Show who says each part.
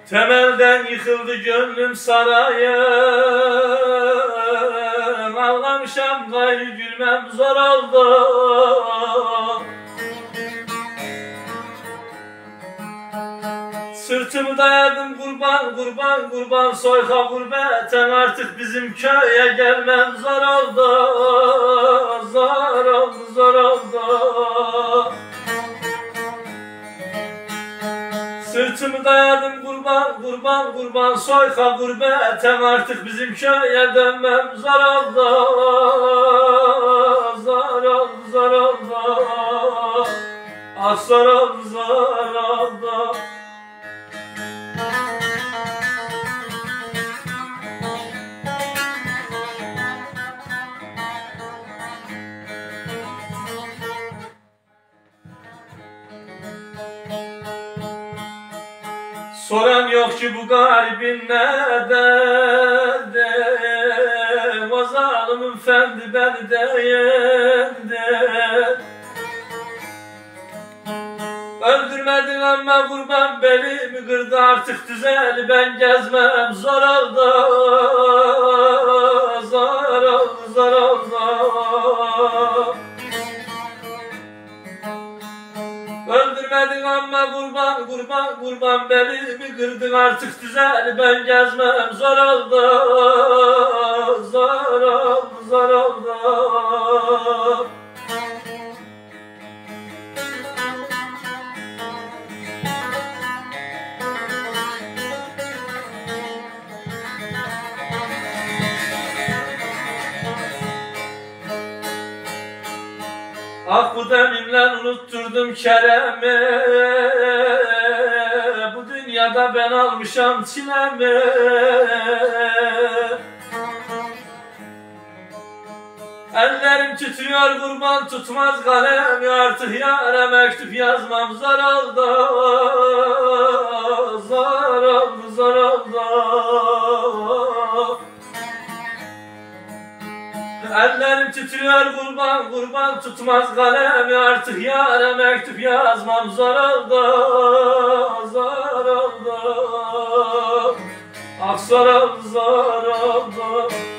Speaker 1: Temelden yıkıldı gönlüm sarayım, ağlamışam gayrı gülmem zor oldu. Sırtımı dayadım kurban kurban kurban, soyka gurbeten artık bizim köye gelmem zor oldu. Zor oldu, zor oldu. Sırtımı dayadım kurban kurban kurban, soyka gurbeten artık bizim köye dönmem zor oldu. Zor oldu, zor oldu. Ah zor oldu, zor oldu. Soran yok ki bu garibin ne derdi, o zalimin fendi beni de yendi. Öldürmedin ama kurban belimi kırdı, artık düzeli ben gezmem zor oldu. Zor oldu, zor oldu. Öldürmedin ama kurban kurban kurban belimi kırdın, artık düzeli ben gezmem zor oldu. Zor oldu, zor oldu. Ah bu demimle unutturdum Kerem'i, bu dünyada ben almışam çilemi. Ellerim titriyor kurban, tutmaz kalemi, artık yâre mektup yazmam zor oldu. Zor oldu, zor oldu. Ellerim titriyor kurban kurban, tutmaz kalemi, artık yâre mektup yazmam zor oldu. Zor oldu. Ah zor oldu, zor oldu.